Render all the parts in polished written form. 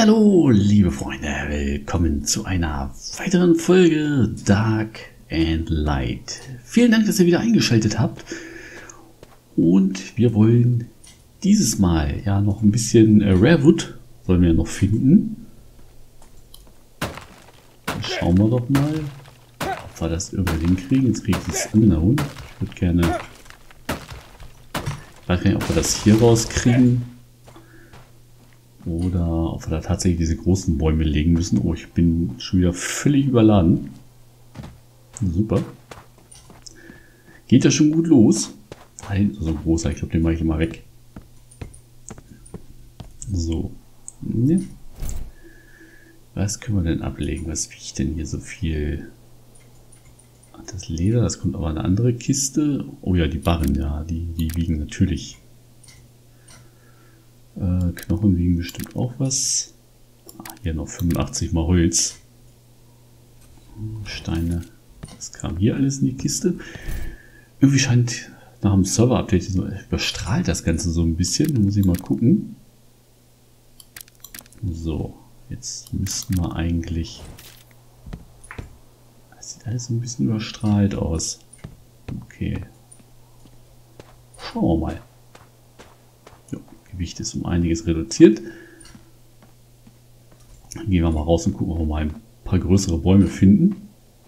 Hallo, liebe Freunde, willkommen zu einer weiteren Folge Dark and Light. Vielen Dank, dass ihr wieder eingeschaltet habt. Und wir wollen dieses Mal ja noch ein bisschen Rarewood sollen wir noch finden. Dann schauen wir doch mal, ob wir das irgendwie hinkriegen. Jetzt kriege ich das angehauen. Ich würde gerne, ich weiß gar nicht, ob wir das hier rauskriegen. Oder ob wir da tatsächlich diese großen Bäume legen müssen. Oh, ich bin schon wieder völlig überladen. Super. Geht ja schon gut los. Da hinten ist so ein großer, ich glaube, den mache ich immer weg. So. Ne. Was können wir denn ablegen? Was wiegt denn hier so viel? Das Leder, das kommt aber in eine andere Kiste. Oh ja, die Barren, ja, die wiegen natürlich. Knochen wiegen bestimmt auch was. Hier noch 85 mal Holz. Steine. Das kam hier alles in die Kiste. Irgendwie scheint nach dem Server-Update so überstrahlt das Ganze so ein bisschen. Da muss ich mal gucken. So, jetzt müssten wir eigentlich. Das sieht alles ein bisschen überstrahlt aus. Okay. Schauen wir mal. Gewicht ist um einiges reduziert. Dann gehen wir mal raus und gucken, ob wir mal ein paar größere Bäume finden.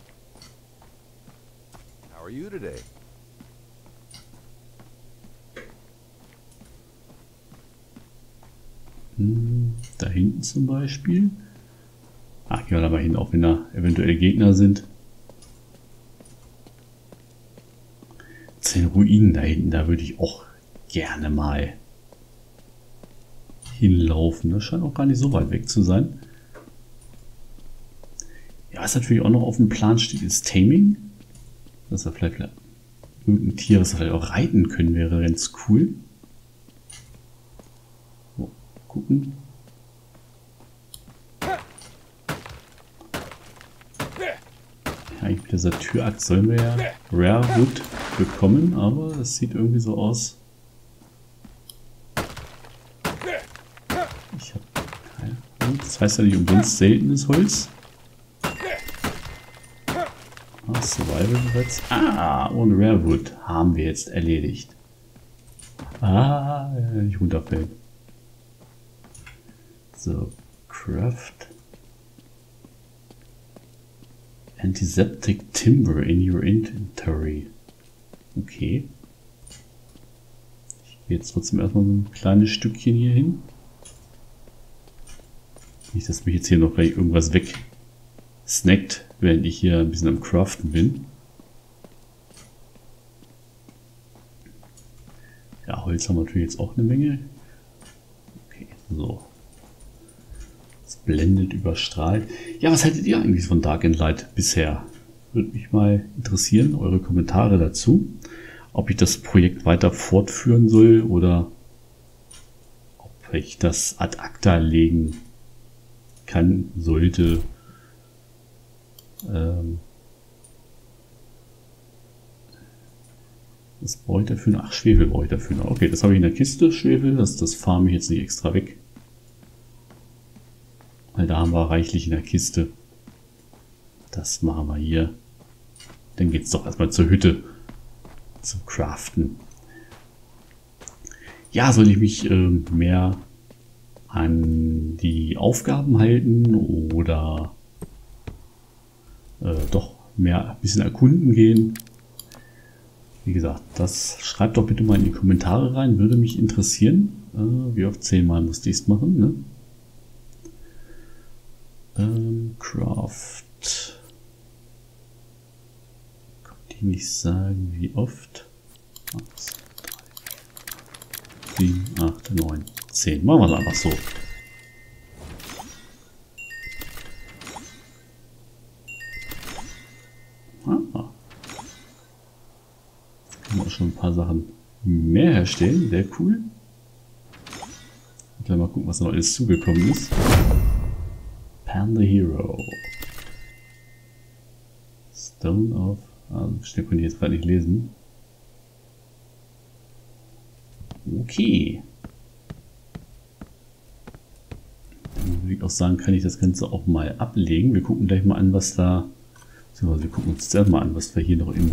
How are you today? Da hinten zum Beispiel. Ach, gehen wir da mal hin, auch wenn da eventuell Gegner sind. 10 Ruinen da hinten, da würde ich auch gerne mal hinlaufen. Das scheint auch gar nicht so weit weg zu sein. Ja, was natürlich auch noch auf dem Plan steht, ist Taming. Dass wir vielleicht irgendein Tier, das wir vielleicht auch reiten können, wäre ganz cool. So, gucken. Ja, mit dieser Türakt sollen wir ja Rarewood bekommen, aber es sieht irgendwie so aus. Das heißt ja nicht umsonst seltenes Holz. Survival bereits. Ohne Rarewood haben wir jetzt erledigt. Nicht runterfällt. So, Craft. Antiseptic Timber in your inventory. Okay. Ich gehe jetzt trotzdem erstmal so ein kleines Stückchen hier hin. Nicht, dass mich jetzt hier noch gleich irgendwas weg snackt, während ich hier ein bisschen am Craften bin. Ja, Holz haben wir natürlich jetzt auch eine Menge. Okay, so. Es blendet, überstrahlt. Ja, was haltet ihr eigentlich von Dark and Light bisher? Würde mich mal interessieren, eure Kommentare dazu. Ob ich das Projekt weiter fortführen soll oder ob ich das ad acta legen kann, sollte. Was brauche ich dafür? Ach, Schwefel brauche ich dafür noch. Okay, das habe ich in der Kiste, Schwefel. Das farme ich jetzt nicht extra weg. Weil da haben wir reichlich in der Kiste. Das machen wir hier. Dann geht es doch erstmal zur Hütte. Zum Craften. Ja, soll ich mich mehr an die Aufgaben halten oder doch mehr ein bisschen erkunden gehen? Wie gesagt, das schreibt doch bitte mal in die Kommentare rein, würde mich interessieren. Wie oft 10 Mal musste ich es machen, ne? Craft. Konnte ich nicht sagen, wie oft. 1, 3, 7, 8, 9, 10. Machen wir es einfach so. Können wir schon ein paar Sachen mehr herstellen. Sehr cool. Gleich mal gucken, was noch alles zugekommen ist. Pan the Hero. Stone of. Schnell konnte ich jetzt gerade nicht lesen. Okay. auch sagen, kann ich das Ganze auch mal ablegen. Wir gucken gleich mal an, was da... Wir gucken uns zuerst mal an, was wir hier noch im...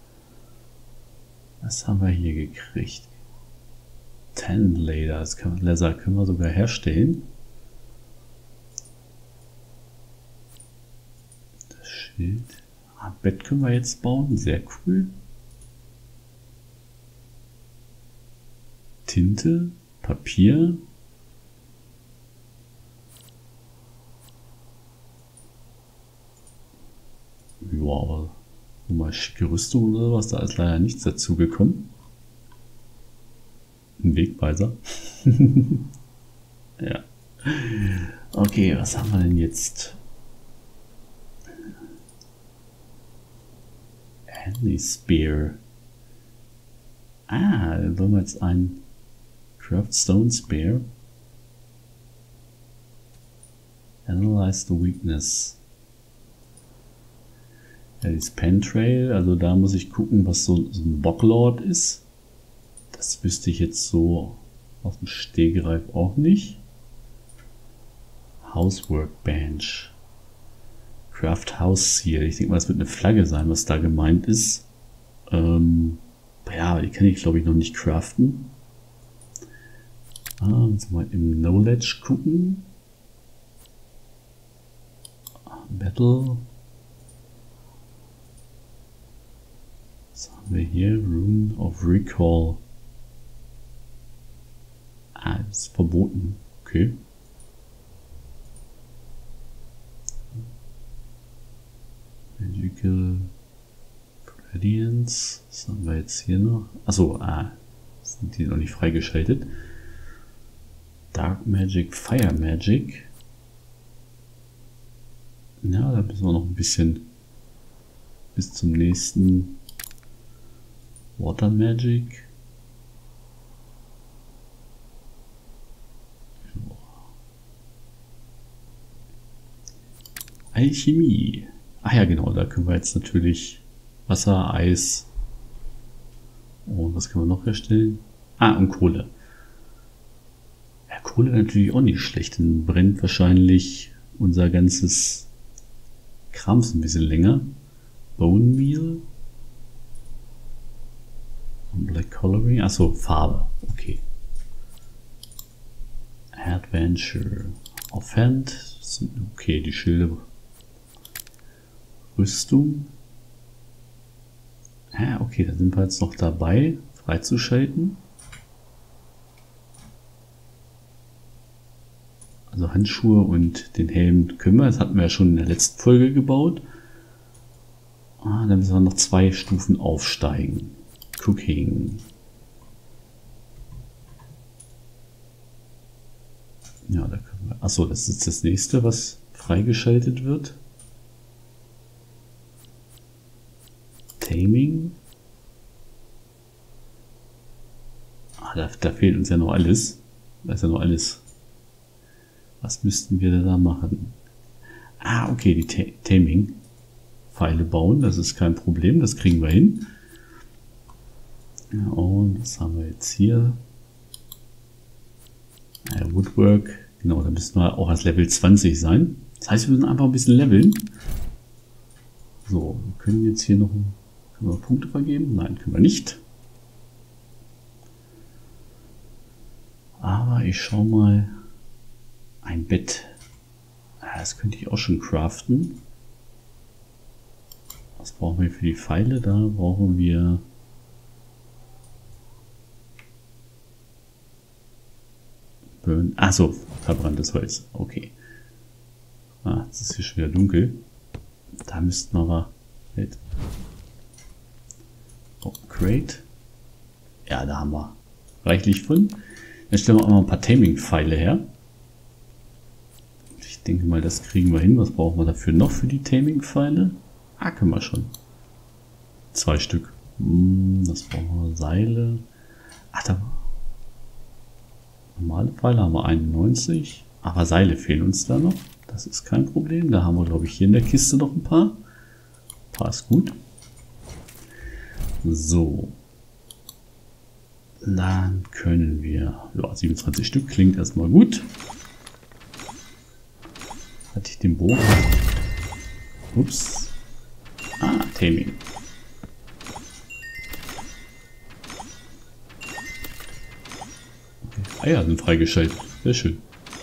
Was haben wir hier gekriegt? Talent Laser, Laser können wir sogar herstellen. Das Schild. Bett können wir jetzt bauen, sehr cool. Tinte, Papier. Ja, aber mal schicke Rüstung oder was, da ist leider nichts dazu gekommen. Ein Wegweiser. Ja. Okay, was haben wir denn jetzt? Handy Spear. Ah, da wollen wir jetzt ein Craftstone Spear. Analyze the weakness. Ja, die Span-Trail, also da muss ich gucken, was so ein Bocklord ist. Das wüsste ich jetzt so aus dem Stegreif auch nicht. Housework Bench. Craft House Seal. Ich denke mal, das wird eine Flagge sein, was da gemeint ist. Ja, die kann ich glaube ich noch nicht craften. Jetzt mal im Knowledge gucken. Battle. Was haben wir hier? Rune of Recall. Ah, das ist verboten. Okay. Magical Radiance. Was haben wir jetzt hier noch? Achso, sind die noch nicht freigeschaltet. Dark Magic, Fire Magic. Ja, da müssen wir noch ein bisschen bis zum nächsten. Water Magic. Alchemie. Ah ja, genau, da können wir jetzt natürlich Wasser, Eis und was können wir noch herstellen? Und Kohle. Ja, Kohle natürlich auch nicht schlecht, dann brennt wahrscheinlich unser ganzes Krams ein bisschen länger. Bone Meal. Black Coloring. Achso, Farbe. Okay. Adventure. Offhand. Okay, die Schilde. Rüstung. Okay, da sind wir jetzt noch dabei, freizuschalten. Also Handschuhe und den Helm können wir. Das hatten wir ja schon in der letzten Folge gebaut. Dann müssen wir noch 2 Stufen aufsteigen. Cooking. Ja, da können wir. Achso, das ist das nächste, was freigeschaltet wird. Taming. Da fehlt uns ja noch alles. Da ist ja noch alles. Was müssten wir da machen? Okay, die Taming-Pfeile bauen. Das ist kein Problem. Das kriegen wir hin. Ja, und was haben wir jetzt hier? Woodwork. Genau, da müssen wir auch als Level 20 sein. Das heißt, wir müssen einfach ein bisschen leveln. So, wir können jetzt hier noch... Können wir Punkte vergeben? Nein, können wir nicht. Aber ich schaue mal. Ein Bett. Das könnte ich auch schon craften. Was brauchen wir für die Pfeile? Da brauchen wir... Achso, verbranntes Holz. Okay. Jetzt ist hier schon wieder dunkel. Da müssten wir aber... Crate. Ja, da haben wir reichlich von. Dann stellen wir auch mal ein paar Taming-Pfeile her. Ich denke mal, das kriegen wir hin. Was brauchen wir dafür noch für die Taming-Pfeile? Können wir schon. 2 Stück. Das brauchen wir. Seile. Da. Normale Pfeile haben wir 91. Aber Seile fehlen uns da noch. Das ist kein Problem. Da haben wir, glaube ich, hier in der Kiste noch ein paar. Ein paar ist gut. So. Dann können wir... Ja, 27 Stück klingt erstmal gut. Hatte ich den Bogen? Ups. Ah, Taming. Okay. Eier sind freigeschaltet. Sehr schön.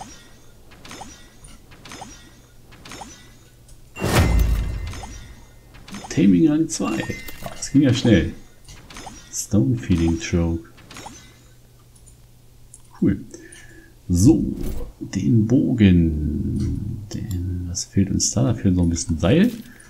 Taming Rang 2. Oh, das ging ja schnell. Stone Feeding Choke. Cool. So, den Bogen. Was fehlt uns da? Da fehlt noch ein bisschen Seil.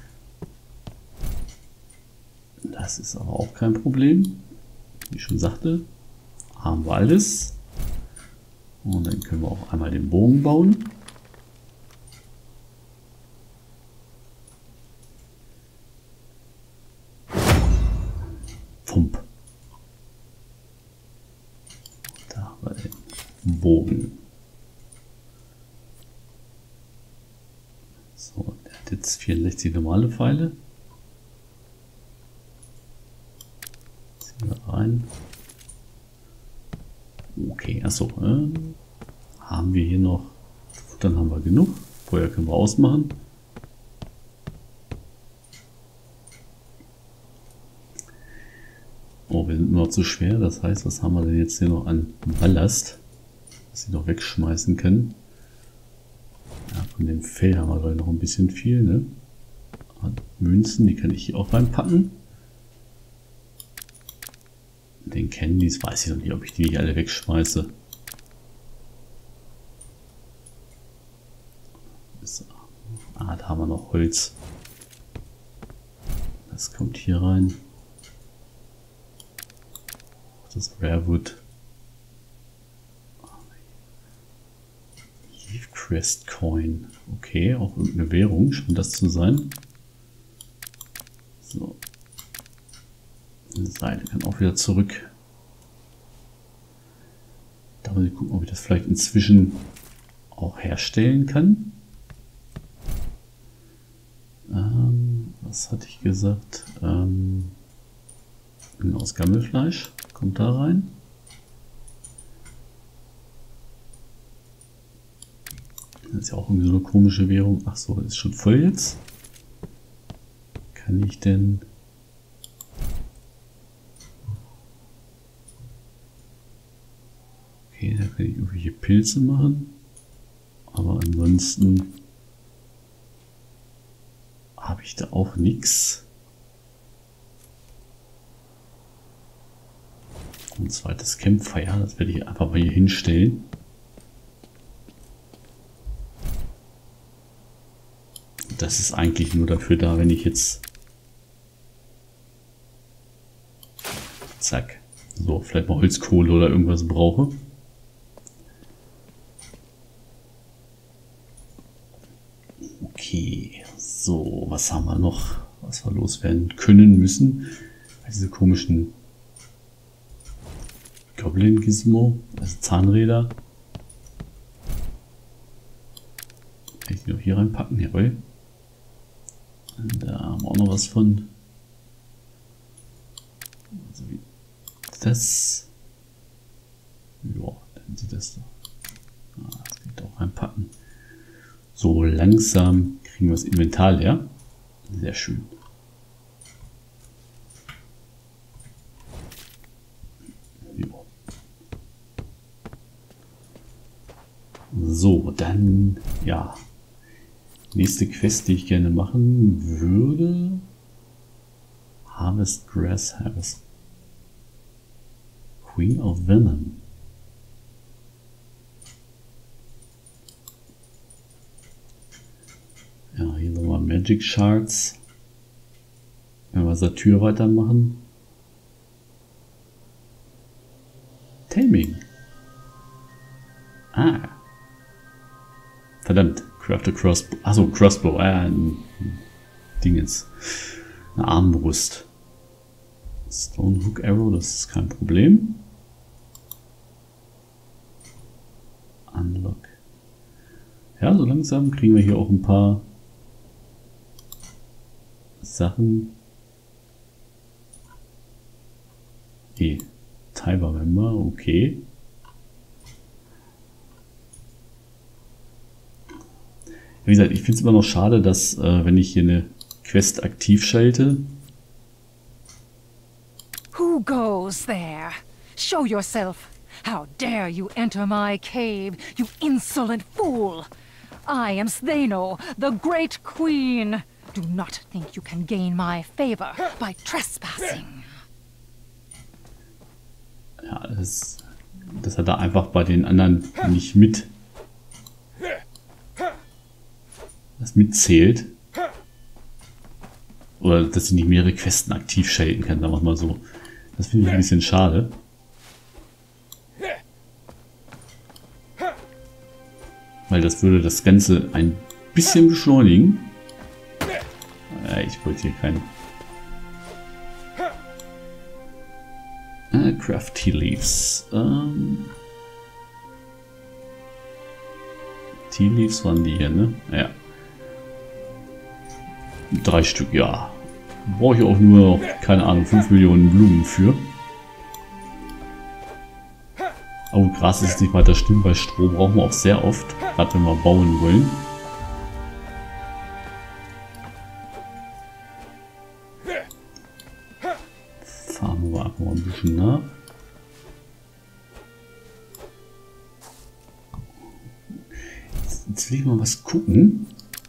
Das ist aber auch kein Problem. Wie ich schon sagte, haben wir alles. Und dann können wir auch einmal den Bogen bauen. Pump. Da haben wir den Bogen. So, der hat jetzt 64 normale Pfeile. Ziehen wir rein. Okay, achso. Haben wir hier noch. Dann haben wir genug. Feuer können wir ausmachen. Oh, wir sind noch zu schwer. Das heißt, was haben wir denn jetzt hier noch an Ballast, was sie noch wegschmeißen können? Ja, von dem Fell haben wir gleich noch ein bisschen viel, ne? Münzen, die kann ich hier auch reinpacken. Den Candies weiß ich noch nicht, ob ich die nicht alle wegschmeiße. Ah, da haben wir noch Holz. Das kommt hier rein. Das Rarewood. Leaf Crest Coin. Okay, auch irgendeine Währung, scheint das zu sein. So. Die Seite kann auch wieder zurück. Da muss ich gucken, ob ich das vielleicht inzwischen auch herstellen kann. Was hatte ich gesagt? Aus Gammelfleisch. Kommt da rein. Das ist ja auch irgendwie so eine komische Währung. Ach so, ist schon voll jetzt. Kann ich denn... Okay, da kann ich irgendwelche Pilze machen. Aber ansonsten habe ich da auch nichts. Ein zweites Campfire, das werde ich einfach mal hier hinstellen. Das ist eigentlich nur dafür da, wenn ich jetzt... Zack. So, vielleicht mal Holzkohle oder irgendwas brauche. Okay, so, was haben wir noch, was wir loswerden können müssen? Diese komischen Goblin Gizmo, also Zahnräder. Kann ich die noch hier reinpacken? Jawohl. Und da haben wir auch noch was von. Also wie das. Ja, dann sieht das da. Das kann ich da auch reinpacken. So langsam kriegen wir das Inventar leer. Sehr schön. So, dann, ja, nächste Quest, die ich gerne machen würde. Harvest Grass Harvest. Queen of Venom. Ja, hier nochmal Magic Shards. Wenn wir Satyr weitermachen. Taming. Ah. Verdammt. Craft a Crossbow. Achso, Crossbow. Ein Dingens. Eine Armbrust. Stone Hook Arrow, das ist kein Problem. Unlock. Ja, so langsam kriegen wir hier auch ein paar Sachen. Tiber Member, okay. Wie gesagt, ich finde es immer noch schade, dass wenn ich hier eine Quest aktiv schalte. Who goes there? Show yourself. How dare you enter my cave, you insolent fool! I am Stheno, the great queen. Do not think you can gain my favor by trespassing. Ja, das hat er einfach bei den anderen nicht mit. Das mitzählt. Oder dass sie nicht mehrere Questen aktiv schalten kann, sagen wir mal so. Das finde ich ein bisschen schade. Weil das würde das Ganze ein bisschen beschleunigen. Ich wollte hier keinen. Craft Tea Leaves. Tea Leaves waren die hier, ne? Ja. 3 Stück, ja. Brauche ich auch nur, keine Ahnung, 5 Millionen Blumen für. Oh, Gras ist nicht weiter schlimm, weil Stroh brauchen wir auch sehr oft. Gerade wenn wir bauen wollen. Fahren wir einfach mal ein bisschen nach. Jetzt will ich mal was gucken.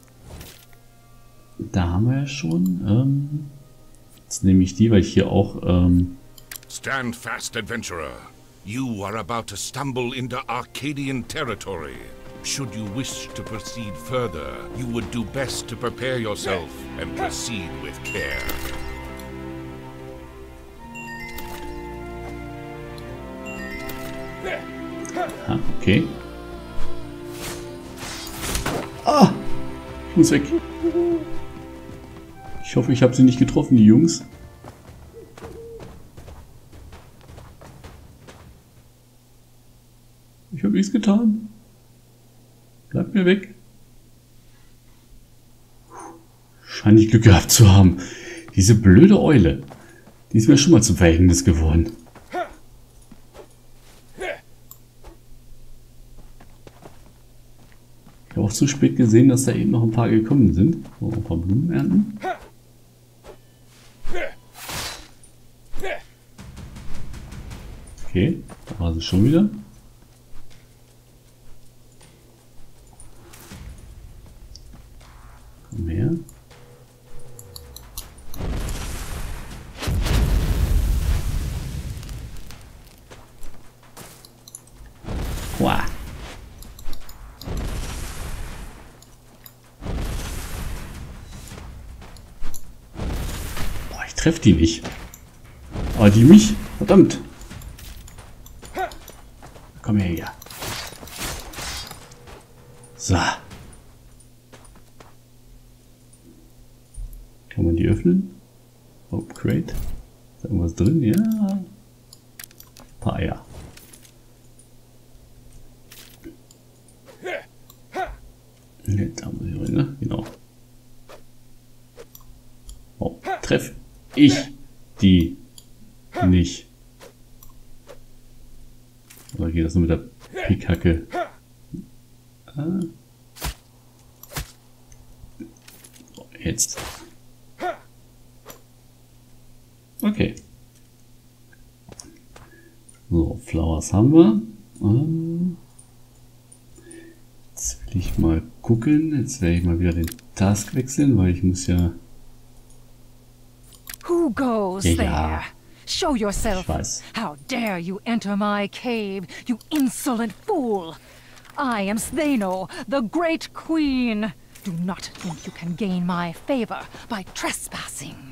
Da haben wir ja schon. Jetzt nehme ich die, weil ich hier auch. Stand fast, adventurer. You are about to stumble into Arcadian territory. Should you wish to proceed further, you would do best to prepare yourself and proceed with care. Ah, okay. Ah! Ich muss weg. Ich hoffe, ich habe sie nicht getroffen, die Jungs. Ich habe nichts getan. Bleibt mir weg. Scheine ich Glück gehabt zu haben. Diese blöde Eule. Die ist mir schon mal zum Verhängnis geworden. Ich habe auch zu spät gesehen, dass da eben noch ein paar gekommen sind. So, ein paar Blumen ernten. Okay, da war sie schon wieder. Komm her. Wow. Boah, ich treffe die nicht. Aber die mich? Verdammt. Komm her, ja. So. Kann man die öffnen? Oh, Crate. Ist irgendwas drin? Ja. Ein paar Eier. Da muss ich rein, ne? Genau. Oh, treff ich die nicht. Oder geht das nur mit der Pickhacke? Ah. So, jetzt. Okay. So, Flowers haben wir. Jetzt will ich mal gucken. Jetzt werde ich mal wieder den Task wechseln, weil ich muss ja... Who goes Ja. there? Show yourself. Ich weiß. How dare you enter my cave, you insolent fool! I am Stheno, the great queen. Do not think you can gain my favor by trespassing.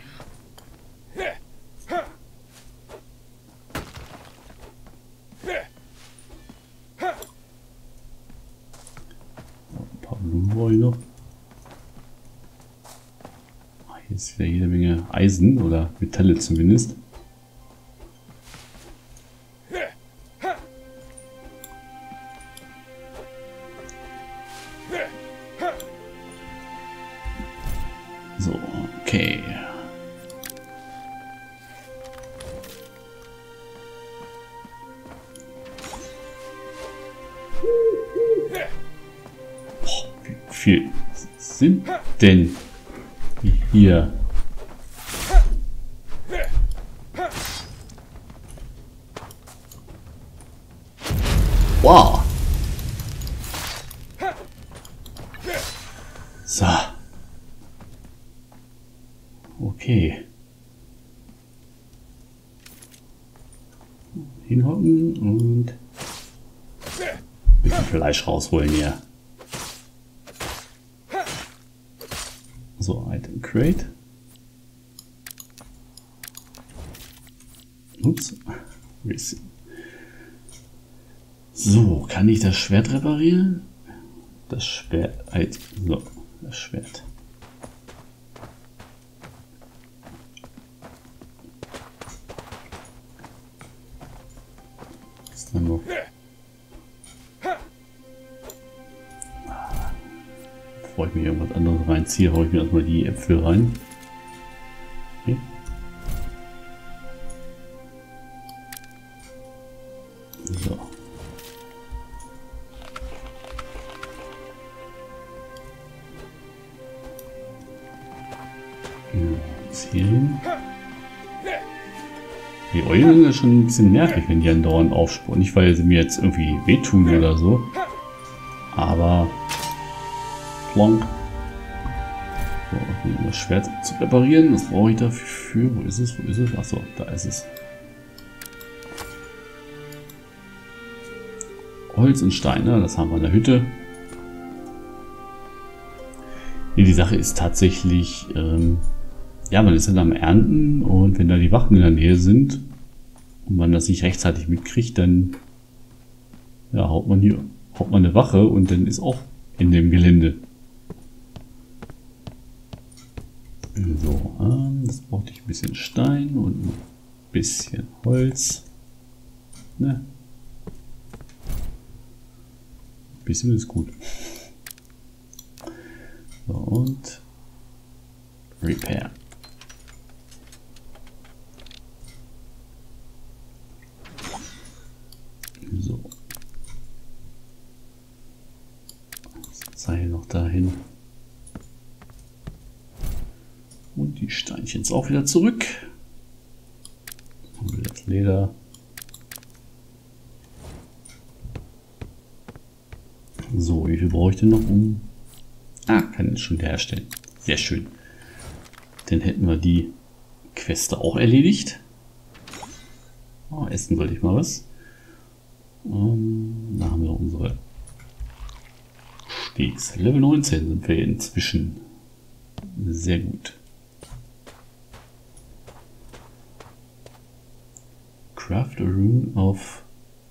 Ein paar Blumen brauche ich noch. Hier ist wieder jede Menge Eisen oder Metalle zumindest. So, okay. Boah, wie viel sind denn hier? Wow. So. Okay. Hinhocken und ein bisschen Fleisch rausholen hier. So, Item Crate. Ups. So, kann ich das Schwert reparieren? Das Schwert. So, das Schwert. Was ist dann noch? Bevor ich mir irgendwas anderes reinziehe, haue ich mir erstmal die Äpfel rein. Okay. So. Hier hin. Die Eulen sind schon ein bisschen nervig, wenn die andauernd aufspringen. Nicht, weil sie mir jetzt irgendwie wehtun oder so. Aber plonk. So, um das Schwert zu reparieren. Was brauche ich dafür? Wo ist es? Wo ist es? Achso, da ist es. Holz und Steine, das haben wir in der Hütte. Nee, die Sache ist tatsächlich, ja, man ist dann am Ernten und wenn da die Wachen in der Nähe sind und man das nicht rechtzeitig mitkriegt, dann ja, haut man eine Wache und dann ist auch in dem Gelände. So, das brauchte ich ein bisschen Stein und ein bisschen Holz. Ne? Ein bisschen ist gut. So, und Repair. So. Das Seil noch dahin. Und die Steinchen auch wieder zurück. Und das Leder. So, wie viel brauche ich denn noch um? Kann ich schon herstellen. Sehr schön. Dann hätten wir die Queste auch erledigt. Oh, essen wollte ich mal was. Da haben wir unsere Steaks. Level 19 sind wir inzwischen. Sehr gut. Craft a Rune of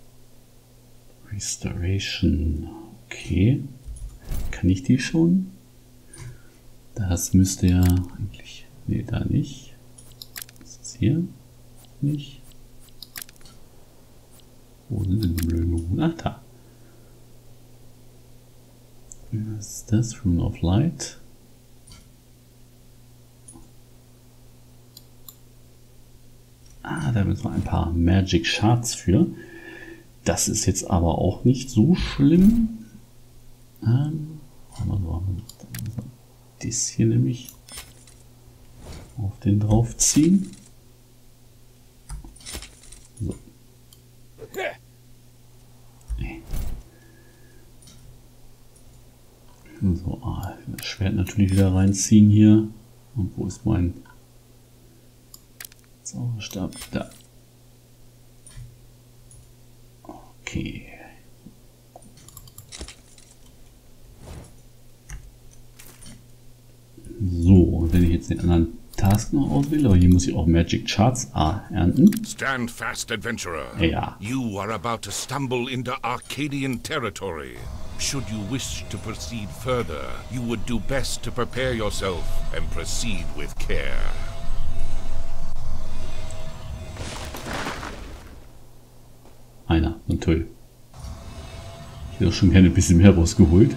Restoration. Okay. Kann ich die schon? Das müsste ja eigentlich... Nee, da nicht. Was ist hier? Nicht. Wo sind denn die blöden? Ach, da. Was ist das? Rune of Light. Da müssen wir ein paar Magic Shards für. Das ist jetzt aber auch nicht so schlimm. Das hier nämlich auf den drauf ziehen. So. So, das Schwert natürlich wieder reinziehen hier. Und wo ist mein Zauberstab? Da. Okay. So, und wenn ich jetzt den anderen Task noch auswähle, aber hier muss ich auch Magic Shards ernten. Stand fast, adventurer. Ja. You are about to stumble into Arcadian territory. Should you wish to proceed further, you would do best to prepare yourself and proceed with care. Einer, na toll. Ich hätte auch schon gerne ein bisschen mehr rausgeholt.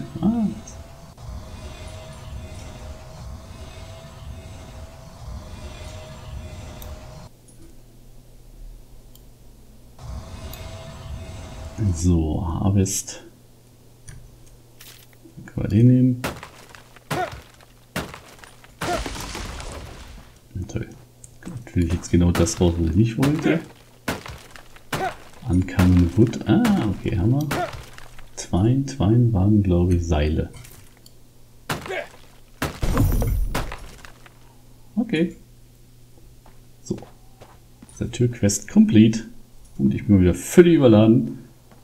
So, Harvest. Dann können wir den nehmen. Toll. Natürlich jetzt genau das raus, was ich nicht wollte. Uncommon Wood. Ah, okay, haben wir. Twine waren, glaube ich, Seile. Okay. So. Satyr-Quest complete. Und ich bin mal wieder völlig überladen.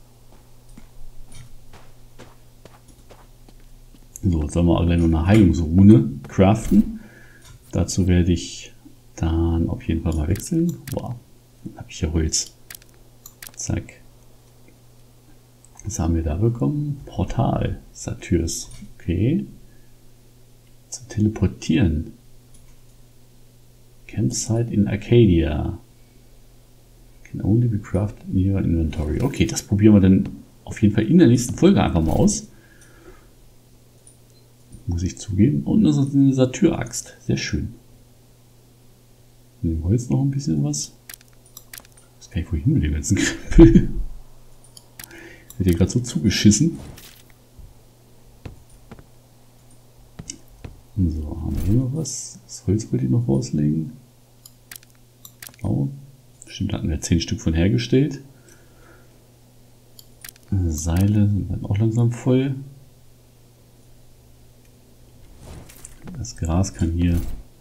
So, jetzt sollen wir auch gleich noch eine Heilungsrune craften. Dazu werde ich dann auf jeden Fall mal wechseln. Wow, dann habe ich ja Holz. Zack. Was haben wir da bekommen? Portal. Satyrs. Okay. Zum Teleportieren. Campsite in Arcadia. Can only be crafted in your inventory. Okay, das probieren wir dann auf jeden Fall in der nächsten Folge einfach mal aus. Muss ich zugeben. Und das ist eine Satyr-Axt. Sehr schön. Nehmen wir jetzt noch ein bisschen was. Ich weiß gar nicht, wohin mit dem ganzen Krempel. Wird hier gerade so zugeschissen. So, haben wir hier noch was? Das Holz wollte ich noch rauslegen. Oh, bestimmt hatten wir 10 Stück von hergestellt. Seile sind dann auch langsam voll. Das Gras kann hier...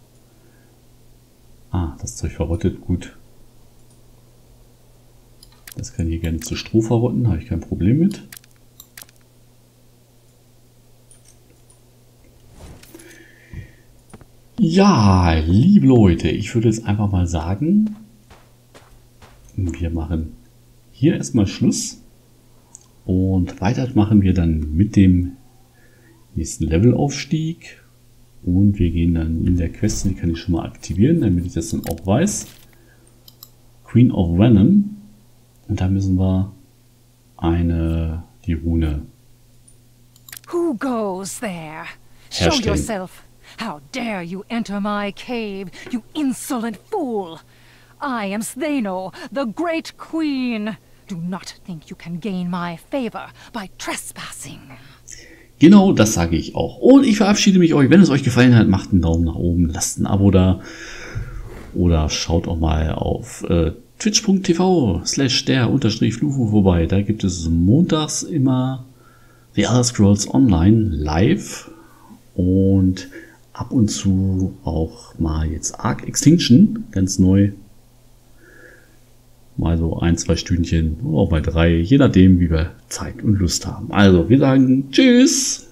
Ah, das Zeug verrottet, gut. Das kann hier gerne zu Stroh verrotten, habe ich kein Problem mit. Ja, liebe Leute, ich würde jetzt einfach mal sagen, wir machen hier erstmal Schluss und weiter machen wir dann mit dem nächsten Levelaufstieg. Und wir gehen dann in der Quest, die kann ich schon mal aktivieren, damit ich das dann auch weiß. Queen of Venom. Und da müssen wir die Rune Who goes there? Show herstellen. yourself. How dare you enter my cave, you insolent fool! I am Stheno, the great queen. Do not think you can gain my favor by trespassing. Genau, das sage ich auch. Und ich verabschiede mich euch. Wenn es euch gefallen hat, macht einen Daumen nach oben, lasst ein Abo da. Oder schaut auch mal auf twitch.tv/der_Flufu vorbei. Da gibt es montags immer The Elder Scrolls Online live. Und ab und zu auch mal jetzt Arc Extinction, ganz neu. Mal so 1-2 Stündchen oder auch mal 3, je nachdem, wie wir Zeit und Lust haben. Also, wir sagen Tschüss!